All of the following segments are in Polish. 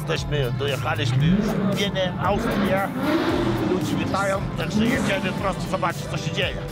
dojechaliśmy już w Wienę, Austrię. Ludzi witają, także jedziemy prosto zobaczyć, co się dzieje.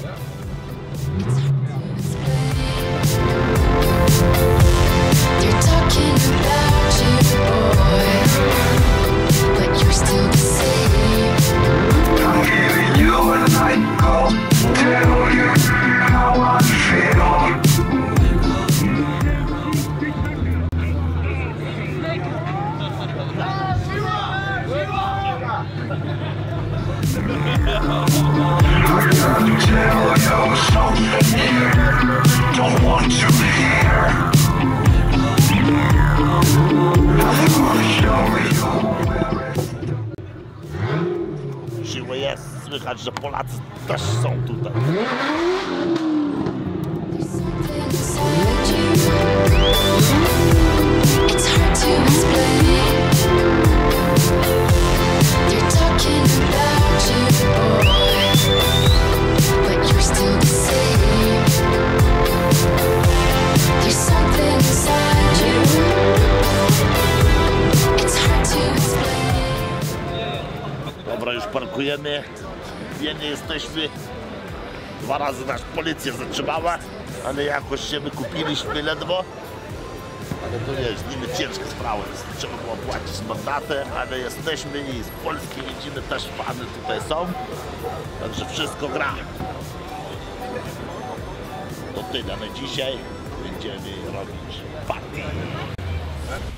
Siłę jest, słychać, że Polacy też są tutaj. Dobra, już parkujemy. W Wienie jesteśmy. 2 razy nas policja zatrzymała, ale jakoś się wykupiliśmy ledwo. Ale to nie jest niby ciężka sprawa, trzeba było płacić mandatę, ale jesteśmy i z Polski jedziemy, też fany tutaj są. Także wszystko gra. To tyle na dzisiaj. Będziemy robić party.